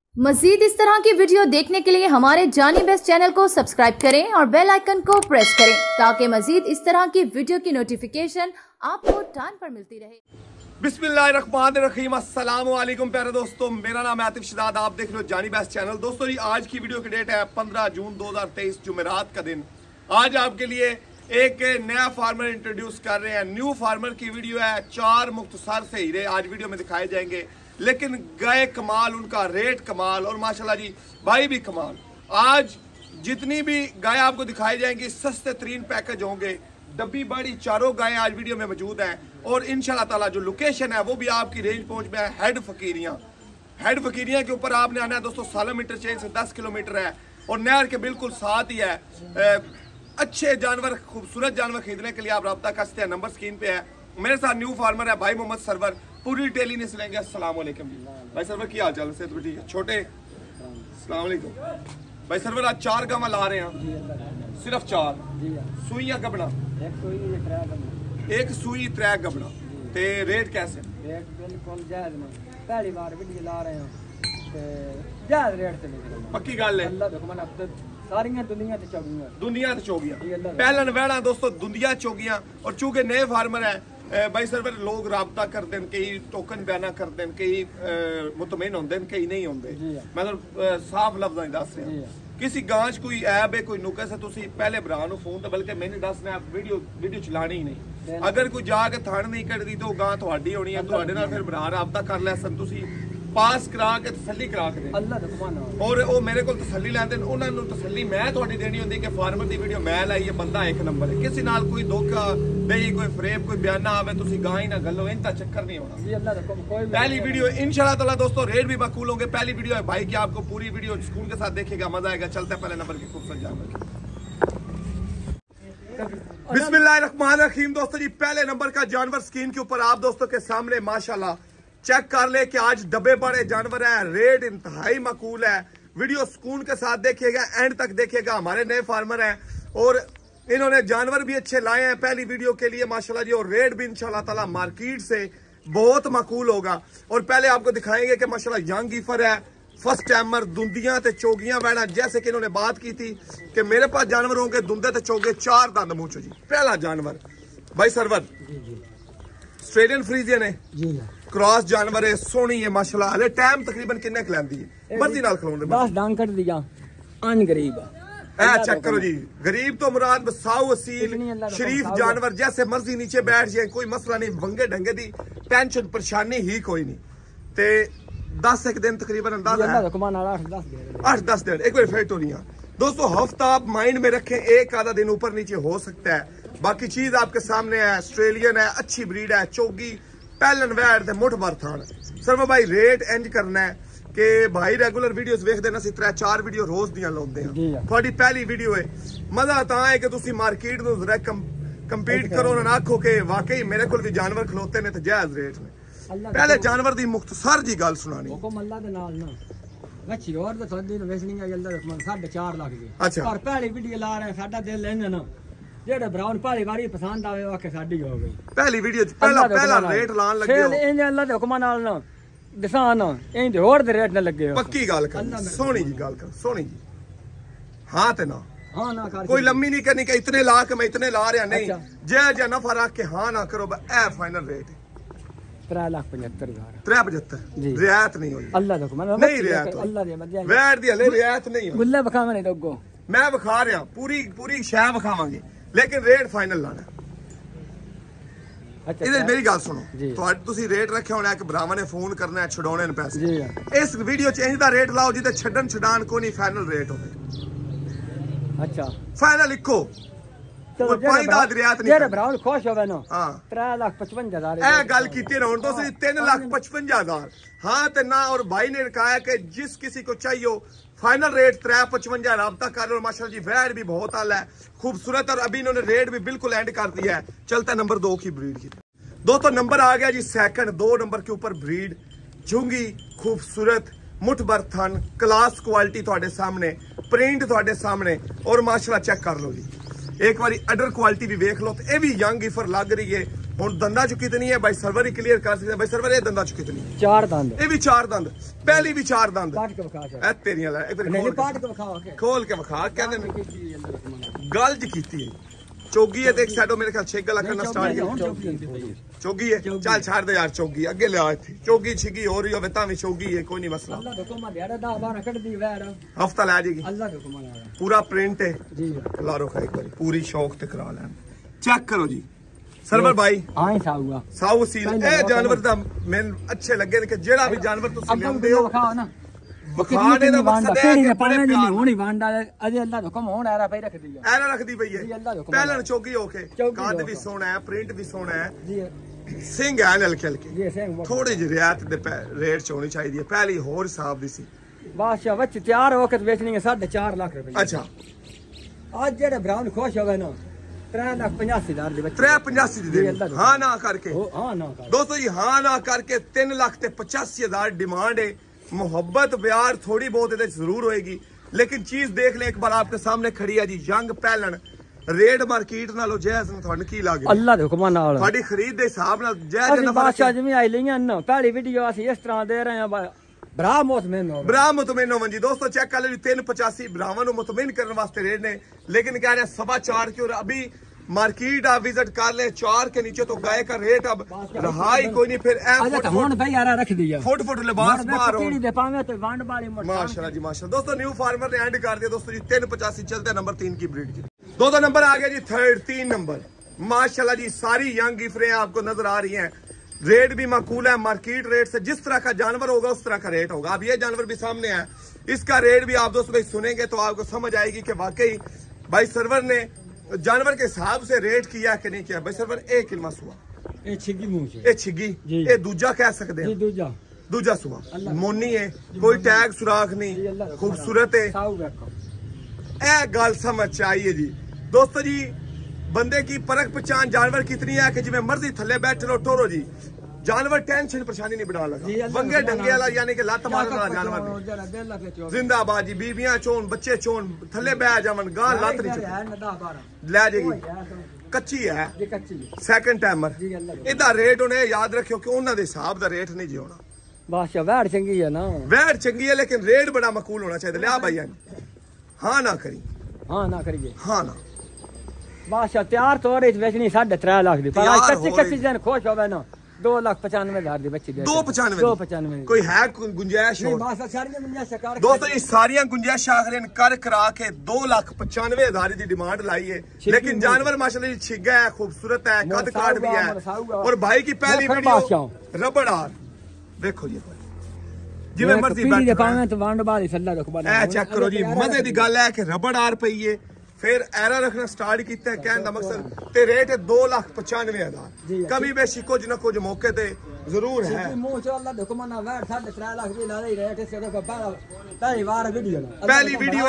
मजीद इस तरह की वीडियो देखने के लिए हमारे जानी बेस्ट चैनल को सब्सक्राइब करें और बेल आइकन को प्रेस करें ताकि मजीद इस तरह की वीडियो की नोटिफिकेशन आपको टाइम पर मिलती रहे। बिस्मिल्लाहिर्रहमानिर्रहीम, अस्सलाम वालेकुम प्यारे दोस्तों, मेरा नाम है आतिफ शदाद, आप देख रहे हो जानी बेस्ट चैनल। दोस्तों जी, आज की वीडियो की डेट है 15 जून 2023 जुमेरात का दिन। आज आपके लिए एक नया फार्मर इंट्रोड्यूस कर रहे हैं। न्यू फार्मर की वीडियो है। 4 मुख्तसर से हीरे आज वीडियो में दिखाए जाएंगे, लेकिन गए कमाल, उनका रेट कमाल और माशाल्लाह जी भाई भी कमाल। आज जितनी भी गाय आपको दिखाई जाएंगी सस्ते तरीन पैकेज होंगे। डब्बी बड़ी चारों गायें आज वीडियो में मौजूद हैं और इंशाल्लाह ताला जो लोकेशन है वो भी आपकी रेंज पहुंच में है हेड फकीरियां। हेड फकीरियां के ऊपर आपने आना है दोस्तों। सालम इंटरचेंज से 10 किलोमीटर है और नहर के बिल्कुल साथ ही है। अच्छे जानवर, खूबसूरत जानवर खरीदने के लिए आप रब्ता कर सकते हैं, नंबर स्क्रीन पे है। मेरे साथ न्यू फार्मर है भाई मोहम्मद सरवर, पूरी डिटेल नहीं लेंगे। अस्सलाम वालेकुम भाई सरवर, की हाल चाल? से तो ठीक है छोटे। अस्सलाम वालेकुम भाई सरवर, आज 4 गामा ला रहे हैं, सिर्फ 4 सूइयां गबना, एक सूई 3 गबना। ते रेट कैसे? रेट बिल्कुल जायज नहीं, पहली बार वीडियो ला रहे हैं ते जायज रेट ते पक्की गल है। अल्लाह दे हुक्म नाल सारियां दुनिया ते चौगियां पहलन वैड़ा दोस्तों, दुनिया चौगियां। और चूंकि नए फार्मर है भाई सरवर, लोग राबता करते हैं, कई टोकन बयाना करते हैं, कई मुतमईन होंदे हैं, कई नहीं होंदे। मतलब साफ लफ्ज़ां च दस रहे हैं। किसी गांच कोई ऐब है, कोई नुकस है, तुसी पहले भरा नूं फोन तो बल्कि मैंने दसना, वीडियो चलानी ही नहीं। अगर कोई जाके थण नहीं कटदी तो गां तुहाडी होनी है, तुहाडे नाल फिर भरा राबता कर लै सन, तुसी पास करा के तसल्ली करा के दे। अल्लाह दा हुक्म नाल और वो मेरे को तसल्ली लैंदे ने, उन्हां नूं तसल्ली मैं तुहाडी देनी हुंदी कि फार्मर दी वीडियो मैं लाई है, बंदा एक नंबर है। किसी नाल कोई धोखा नहीं, कोई फ्रेब, कोई बयाना आवे, तुसी गां ही ना गल्लो, इनका चक्कर नहीं होना जी। अल्लाह दा हुक्म कोई पहली वीडियो इंशाल्लाह ताला दोस्तों रेट भी माकूल होंगे। पहली वीडियो है भाई की, आपको पूरी वीडियो स्कूल के साथ देखेगा, मजा आएगा। चलते हैं पहले नंबर की खूबसूरत जानवर। बिस्मिल्लाहिर्रहमानिर्रहीम दोस्तों जी, पहले नंबर का जानवर स्क्रीन के ऊपर आप दोस्तों के सामने माशाल्लाह चेक कर ले कि आज डब्बे बड़े जानवर है, रेट इंतहाई माकूल है। वीडियो सुकून के साथ देखिएगा, एंड तक देखिएगा। हमारे नए फार्मर हैं और इन्होंने जानवर भी अच्छे लाए हैं पहली वीडियो के लिए माशाल्लाह जी, और रेट भी इंशाल्लाह ताला मार्केट से बहुत माकूल होगा। और पहले आपको दिखाएंगे कि माशाल्लाह यंग ईफर है, फर्स्ट टाइमर, दुंदियां ते चोगियां बैठा। जैसे कि इन्होंने बात की थी कि मेरे पास जानवर होंगे दुंदे ते चोगे, 4 दंद मुंह चो जी। पहला जानवर भाई सरवर ऑस्ट्रेलियन फ्रीजियन है जी, क्रॉस जानवर है, सोहनी है माशाल्लाह। हले टाइम तकरीबन किन्ने खलांदी है? मर्जी नाल खलाउंदे, बस डांग कट दिया। अन गरीब है, चेक करो जी। गरीब तो मुराद बसाऊ असील शरीफ जानवर, जैसे मर्जी नीचे बैठ जाए, कोई मसला नहीं। वंगे ढंगे दी टेंशन परेशानी ही कोई नहीं। ते 10 एक दिन तकरीबन अंदाजा है 8-10 दिन एक बार फेट हो रही है दोस्तों। हफ्ता आप माइंड में रखें, एक आधा दिन ऊपर नीचे हो सकता है। बाकी चीज आपके सामने है, ऑस्ट्रेलियन है, अच्छी ब्रीड है, चौगी पहलन वैड ते मुठ भर थान। सर भाई रेट इंज करना है कि भाई रेगुलर वीडियोस वेखदे ना, असीं 3-4 वीडियो रोज दियां लाउंदे हां। तुहाडी पहली वीडियो है, मजा तां है कि तुसीं मार्केट नूं जरा कंपीट करो ना, आखो कि वाकई मेरे कोल भी जानवर खलोते ने ते जायज रेट में। पहले जानवर दी मुख्तसर जी गल सुनानी। हुक्म अल्लाह दे नाल ना वच्छी और ते थोड़ी दिन वेचनी है, अल्लाह दे हुक्म 4.5 लाख दी। अच्छा, और पहली वीडियो ला रहे हैं, साडा दिल लेने ना जेड़े ब्राउन पहली बारी पसंद आवे वाके साडी हो गई। पहली वीडियो पहला रेट लान लगे हो, इंज अल्लाह दे हुक्म नाल ना दिसान इंज होर दे रेट ना लगे हो। पक्की गल कर, सोहनी जी गल कर, सोहनी जी। हां ते ना हां ना कर, कोई लम्मी नहीं करनी कि इतने ला के मैं इतने ला रहा नहीं। जय नफा रख के हां ना करो, ए फाइनल रेट 3,75,000 375 रियायत नहीं हुई। अल्लाह दा हुक्म नहीं रियायत, अल्लाह दे मध्य वैट दी हले रियायत नहीं हुई। गुल्ले बखावे नहीं दोगो, मैं बखा रहा पूरी शय बखावांगे, लेकिन रेट फाइनल लाना। अच्छा इधर मेरी गल सुनो, तुसी रेट रखे होना कि भरावां ने फोन करना है, छड़ाने ने पैसे जी। इस वीडियो च इंज दा रेट लाओ जिते छड्डन छडान को नहीं, फाइनल रेट होवे। अच्छा फाइनल लिखो, कोई पाई दा रियायत नहीं। जेरे भरावां खुश होवे ना, हां 3,55,000 ए गल कीती ना हुन तुसी 3,55,000 हां ते ना। और भाई ने कहा कि जिस किसी को चाहिए फाइनल रेट 3,55,000 राब्ता कर लो। माशाल्लाह जी वैड भी बहुत आला है, खूबसूरत, और अभी इन्होंने रेट भी बिल्कुल एंड कर दिया है। चलता है नंबर 2 की ब्रीड की। दोस्तों नंबर आ गया जी सेकंड। 2 नंबर के ऊपर ब्रीड झुंगी, खूबसूरत, मुठ भर थन, क्लास क्वालिटी तुहाडे सामने, प्रिंट तुहाडे सामने, और माशाल्लाह चेक कर लो जी। एक बारी अडर क्वालिटी भी वेख लो। तो यह भी यंग ईफर लग रही है, ਹੁਣ ਦੰਦਾਂ ਚ ਕਿਤਨੀ ਹੈ ਬਾਈ ਸਰਵਰ ਹੀ ਕਲੀਅਰ ਕਰ ਸਕਦਾ। ਬਾਈ ਸਰਵਰ ਇਹ ਦੰਦਾਂ ਚ ਕਿਤਨੀ ਹੈ? 4 ਦੰਦ। ਇਹ ਵੀ 4 ਦੰਦ, ਪਹਿਲੀ ਵੀ 4 ਦੰਦ। ਕਾਟ ਕੇ ਵਿਖਾ ਇਹ ਤੇਰੀਆਂ ਲੈ ਨਹੀਂ ਪਾਟ ਕੇ ਵਿਖਾ ਕੇ ਖੋਲ ਕੇ ਵਿਖਾ। ਕਹਿੰਦੇ ਨੇ ਗੱਲ ਜ ਕੀਤੀ ਹੈ ਚੋਗੀ ਹੈ। ਦੇਖ ਸਾਡੋ ਮੇਰੇ ਖਿਆਲ 6 ਗੱਲਾਂ ਕਰਨਾ ਸਟਾਰਟ ਕੀਤਾ। ਚੋਗੀ ਹੈ ਚੱਲ ਛੱਡ ਦੇ ਯਾਰ ਚੋਗੀ ਅੱਗੇ ਲਿਆ ਇੱਥੇ। ਚੋਗੀ ਛਿਗੀ ਹੋ ਰਹੀ ਹੋਵੇ ਤਾਂ ਵੀ ਚੋਗੀ ਹੈ, ਕੋਈ ਨਹੀਂ ਮਸਲਾ। ਅੱਲਾ ਦੇ ਹੁਕਮ ਦਿਹਾੜਾ 10 12 ਕੱਢਦੀ ਵੈੜ ਹਫਤਾ ਲੈ ਜਾਏਗੀ। ਅੱਲਾ ਦੇ ਹੁਕਮ ਨਾਲ ਪੂਰਾ ਪ੍ਰਿੰਟ ਹੈ ਜੀ। ਲਾਰੋ ਖਾਈ ਕਰੀ ਪੂਰੀ ਸ਼ੌਕ ਤੇ ਕਰਾ ਲੈਣ। ਚੈੱਕ ਕਰੋ ਜੀ ਸਰਵਰ ਭਾਈ। ਹਾਂ ਹੀ ਸਾਊਗਾ ਸਾਊ ਸੀਲ। ਇਹ ਜਾਨਵਰ ਦਾ ਮੈਨੂੰ ਅੱਛੇ ਲੱਗੇ ਨੇ ਕਿ ਜਿਹੜਾ ਵੀ ਜਾਨਵਰ ਤੁਸੀਂ ਲਿਆਉਂਦੇ ਹੋ ਵਿਖਾਓ ਨਾ। ਵਿਖਾਣੇ ਦਾ ਮਕਸਦ ਹੈ ਕਿ ਪਾਣੇ ਦੀ ਨਹੀਂ ਹੋਣੀ ਵਾਂਡਾ ਅਜੇ ਅੱਲਾ ਦਾ ਹੁਕਮ ਹੋਣ ਆਰਾ ਪਈ ਰੱਖਦੀ ਆ। ਐਨਾ ਰੱਖਦੀ ਪਈ ਹੈ ਪਹਿਲਾਂ ਚੋਗੀ ਹੋ ਕੇ। ਕੱਦ ਵੀ ਸੋਹਣਾ ਹੈ, ਪ੍ਰਿੰਟ ਵੀ ਸੋਹਣਾ ਹੈ ਜੀ। ਸਿੰਘ ਹੈ ਹਲਕੇ ਹਲਕੇ ਜੀ ਸਿੰਘ ਥੋੜੀ ਜਿਹੀ ਰਿਆਇਤ ਦੇ ਰੇਟ ਚ ਹੋਣੀ ਚਾਹੀਦੀ ਹੈ। ਪਹਿਲੀ ਹੋਰ ਹਿਸਾਬ ਦੀ ਸੀ। ਬਾਦਸ਼ਾਹ ਵਿੱਚ ਤਿਆਰ ਹੋ ਕੇ ਵੇਚਣੀ ਹੈ 4.5 ਲੱਖ ਰੁਪਏ। ਅੱਛਾ ਅੱਜ ਜਿਹੜੇ ਬਰਾਉਨ ਖੁਸ਼ ਹੋਵੇ ਨਾ 3,85,000 ਦੇ ਵਿੱਚ 385 ਦੀ ਦੇ ਹਾਂ ਨਾ ਕਰਕੇ। ਹਾਂ ਨਾ ਕਰ ਦੋਸਤੋ ਜੀ ਹਾਂ ਨਾ ਕਰਕੇ 3,85,000 डिमांड है। मोहब्बत प्यार थोड़ी बहुत ਇਹਦੇ ਜ਼ਰੂਰ ਹੋਏਗੀ लेकिन चीज देख ले एक बार आपके सामने खड़ी है जी। यंग पैलन रेट मार्केट नालों जायज ने ਤੁਹਾਨੂੰ ਕੀ ਲੱਗੇ? ਅੱਲਾ ਦੇ ਹੁਕਮ ਨਾਲ ਤੁਹਾਡੀ ਖਰੀਦ ਦੇ ਹਿਸਾਬ ਨਾਲ ਜਾਇਜ਼ ਅਸੀਂ ਬਾਦਸ਼ਾਹ ਜਿਵੇਂ ਆਈ ਲਈਆਂ ਨਾ ਪਹਿਲੀ ਵੀਡੀਓ ਅਸੀਂ ਇਸ ਤਰ੍ਹਾਂ ਦੇ ਰਹੇ ਹਾਂ ਬਰਾ ਮੁਤਮਿਨ ਹੋ ਬਰਾ ਮੁਤਮਿਨ ਹੋਵਨ ਜੀ। ਦੋਸਤੋ ਚੈੱਕ ਕਰ ਲਓ 385 ਬਰਾਵਾਂ ਨੂੰ ਮੁਤਮਿਨ ਕਰਨ ਵਾਸਤੇ रेट ने लेकिन कह रहे हैं 4.25 की। और अभी मार्केट आप विजिट कर ले 4 के नीचे तो गाय का रेट अब रहा ही कोई नहीं। फिर ਹੁਣ ਭਈ ਯਾਰਾ ਰੱਖ ਦਿਆ फुट फुट लिबास बाहर हो। ਦੇ ਪਾਵੇਂ ਤੇ ਵੰਡ ਵਾਲੀ माशाल्लाह जी माशाल्लाह। दोस्तों न्यू फार्मर ने एंड कर दिया दोस्तों जी 385 चलते नंबर 3 की ब्रीड की। दो नंबर आ गया जी थर्ड 3 नंबर माशाल्लाह जी। सारी यंग गिफरें आपको नजर आ रही हैं। रेट भी माकूल है मार्केट रेट से। जिस तरह का जानवर होगा उस तरह का रेट होगा। अब ये जानवर भी सामने है, इसका रेट भी आप दोस्तों भाई सुनेंगे तो आपको समझ आएगी कि वाकई भाई सरवर ने जानवर के हिसाब से रेट किया कि नहीं किया। भाई सरवर एक किलमा सुआ ਇਹ ਛਿੱਗੀ ਮੂੰਹ ਚ ਇਹ ਛਿੱਗੀ ਇਹ ਦੂਜਾ ਕਹਿ ਸਕਦੇ ਜੀ। ਹਾਂ ਦੂਜਾ ਸੁਆ ਮੋਨੀ ਹੈ, ਕੋਈ ਟੈਗ ਸੁਰਾਖ ਨਹੀਂ, खूबसूरत है। ਸਾਊ ਵੇਖੋ ਇਹ ਗੱਲ ਸਮਝ ਆਈਏ ਜੀ। ਦੋਸਤੋ ਜੀ ਬੰਦੇ की परख पहचान जानवर कितनी है कि जिਵੇਂ मर्जी थले बैठ लो टोरो जी। जानवर टेंशन परेशानी नहीं बना लगा। बंगे डंगे वाला यानी कि लत मारने वाला जानवर जिंदाबाद जी। बीबियां चोन बच्चे चोन थले बह जावन गां लत नहीं ले जाएगी। कच्ची है सैकंड टाइमर। ਇਹਦਾ रेट उन्हें याद रखियो कि उन्होंने दे हिसाब दा रेट नहीं जी होना। ਬਾਦਸ਼ਾਹ ਵੈੜ ਚੰਗੀ ਹੈ ਨਾ वैट चंगी है लेकिन रेट बड़ा मकूल होना चाहिए। लिया भाई हाँ ना करी ਹਾਂ ਨਾ ਕਰੀਏ हाँ ना। ਬਾਦਸ਼ਾਹ ਤਿਆਰ ਤੋਰੇ ਵੇਚਣੀ 3.5 ਲੱਖ ਦੀ। ਪਰ ਕੱਚੀ ਕੱਚੀ ਜਨ ਖੁਸ਼ ਹੋਵੇ ਨਾ 2,95,000 ਦੀ ਬੱਚੀ ਦੇ 295 ਕੋਈ ਹੈ ਗੁੰਜਾਇਸ਼ ਨਹੀਂ। ਹੋਰ ਬਾਦਸ਼ਾਹ ਸਾਰੀਆਂ ਗੁੰਜਾਇਸ਼ਾਂ ਕਰ ਦੋਸਤੋ ਜੀ ਸਾਰੀਆਂ ਗੁੰਜਾਇਸ਼ ਆਖਰੇ ਕਰ ਕਰਾ ਕੇ 2,95,000 ਦੀ डिमांड लाई है। लेकिन जानवर माशाल्लाह जी छिगा है, खूबसूरत है, कद काट भी है। और भाई की पहली वीडियो रबड़ार देखो जी जिवें मर्जी बैठ पावे तो वंड बाली सल्ला रखबा ए चेक करो जी। मजे दी गल है कि रबड़ार पई है। फिर एरा रखना स्टार्ट किया कहने का मकसद ते रेट है 2,95,000। कभी बेशी कुछ ना कुछ मौके ते जरूर है। पहली वीडियो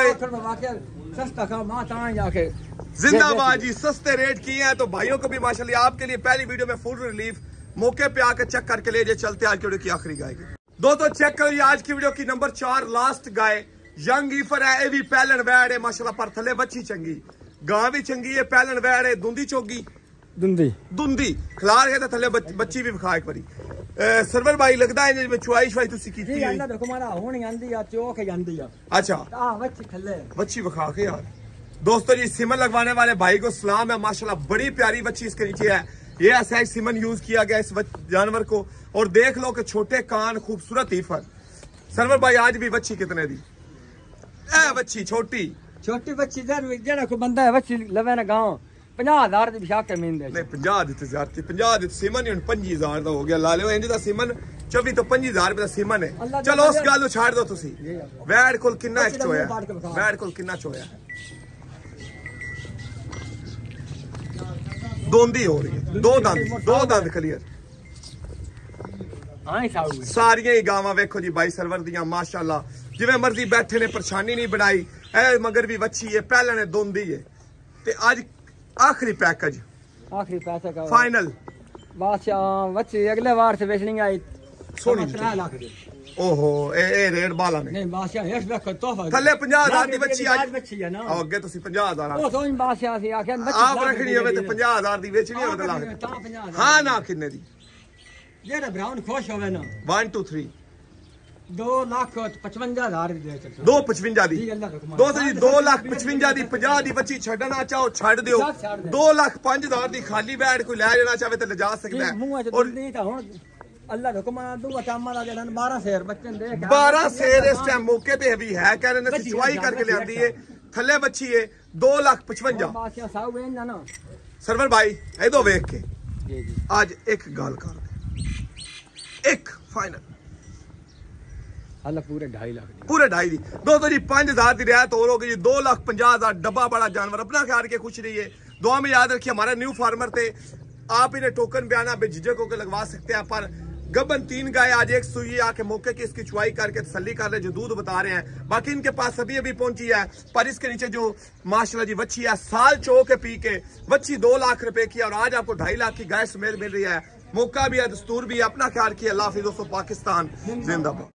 जिंदाबाद जी। सस्ते रेट किए हैं तो भाइयों को भी माशाल्लाह आपके लिए पहली वीडियो में फुल रिलीफ मौके पे आकर चेक करके ले जाए। चलते आज की वीडियो की आखिरी गाय की दोस्तों चेक करो आज की वीडियो की नंबर 4 लास्ट गाय यंग ईफर है। भी पहलन वैड़ है माशाल्लाह पर थले बच्ची चंगी गां भी चंगी है। पहलन वैड़ है दुंदी चोगी दुंदी खिलार है थले बच्ची भी विखा एक बारी। सरवर भाई लगता है जिवें चुआई शवाई तुसी कीती है। अच्छा बच्ची विखा के यार। दोस्तों जी सिमन लगवाने वाले भाई को सलाम है माशाल्लाह। बड़ी प्यारी बच्ची इसके नीचे है। ये ऐसा सिमन यूज किया गया इस जानवर को। और देख लो कि छोटे कान खूबसूरत ईफर। सरवर भाई आज भी बच्ची कितने दी? बच्ची छोटी बच्ची जेड़ा कोई बंदा है बच्ची लवे ना गांव 50,000 दी बिशाक के मीन दे नहीं 50 दी ज्यादा 50 दी सिमन ही 25,000 दा हो गया। ला लियो इंज दा सिमन 24 तो 25,000 रुपए दा सिमन है। चलो उस गल नु छाड़ दो तुसी। वैड़ कोल कितना एक्ट होया? वैड़ कोल कितना होया? दोंदी हो रही है। दो दंद क्लियर। सारियां ही गावां वेखो जी भाई सरवर दियां माशाल्लाह। जिवें मर्जी बैठे ने परेशानी नहीं बनाई। ए मगर भी बच्ची है पहले ने दोंदी है। ते आज आखिरी पैकेज आखिरी पैसा का फाइनल बादशाह बच्ची अगले बार से बेचनी आई सोनी 3 लाख दी ओहो ए रेट बाला ने नहीं बादशाह हेठ देखो तोहफा थल्ले 50,000 दी बच्ची आज बच्ची है ना अगे तुसी 50,000 ਉਹ ਤੋਂ ਬਾਦਸ਼ਾਹ ਸੀ ਆਖਿਆ आप रखनी होवे ते 50,000 दी बेचनी होवे ते लाख ਤਾਂ 50,000 हां ना किन्ने दी ਜਿਹੜਾ ਬਰਾਊਨ ਖੁਸ਼ ਹੋਵੇ ਨਾ 1 2 3 2,55,000 ਦੀ ਦੇ ਚੱਲ 255 ਦੀ ਦੋਸਤੋ ਜੀ 2,55,000 ਦੀ 50 ਦੀ ਬੱਚੀ ਛੱਡਣਾ ਚਾਹੋ ਛੱਡ ਦਿਓ 2,05,000 ਦੀ ਖਾਲੀ ਬੈਠ ਕੋਈ ਲੈ ਜਾਣਾ ਚਾਹੇ ਤੇ ਲਿਜਾ ਸਕਦਾ ਹੈ ਮੂੰਹ ਚ ਦਿੰਦੀ ਤਾਂ ਹੁਣ ਅੱਲਾ ਦਾ ਹੁਕਮ ਆ ਦੂਗਾ ਟਾਮਾ ਦਾ ਜਿਹੜਾ 12 ਸ਼ੇਰ ਬੱਚੇ ਦੇ 12 ਸ਼ੇਰ ਇਸ ਟਾਈਮ ਮੌਕੇ ਤੇ ਵੀ ਹੈ ਕਹਿ ਰਹੇ ਨੇ ਚੁਆਈ ਕਰਕੇ ਲਿਆਂਦੀ ਏ ਥੱਲੇ ਬੱਚੀ ਏ 2,55,000 ਬਾਦਸ਼ਾਹ ਸਾਹਿਬ ਇਹਨਾਂ ਨਾ ਸਰਵਰ ਭਾਈ ਇਹਦੋਂ ਵੇਖ ਕੇ ਜੀ ਜੀ ਅੱਜ ਇੱਕ ਗੱਲ ਕਰ ਦੇ ਇੱਕ ਫਾਈਨਲ ਅੱਲਾ ਪੂਰੇ 2.5 ਲੱਖ ਦੀ पूरे 2.5 दी दोस्तों जी 5,000 की रियायत और होगी जी 2,50,000 डब्बा बड़ा जानवर अपना ख्याल के खुश रहिए दुआ में याद रखिए हमारे न्यू फार्मर थे आप इन्हें टोकन बयाना बेझिझक होकर लगवा सकते हैं पर गबन 3 गाय आज एक सुई आके मौके की इसकी चुवाई करके तसल्ली कर रहे जो दूध बता रहे हैं बाकी इनके पास अभी पहुंची है पर इसके नीचे जो माशाल्लाह जी बच्ची है साल चो के पी के बच्ची 2 लाख रुपए की और आज आपको 2.5 लाख की गाय समेत मिल रही है मौका भी है दस्तूर भी है अपना ख्याल किया अल्लाह हाफिज़ दोस्तों पाकिस्तान जिंदाबाद।